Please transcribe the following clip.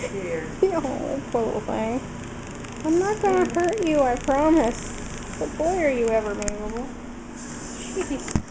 scared. Oh, poor thing. I'm not gonna hurt you, I promise. But boy, are you ever movable. Jeez.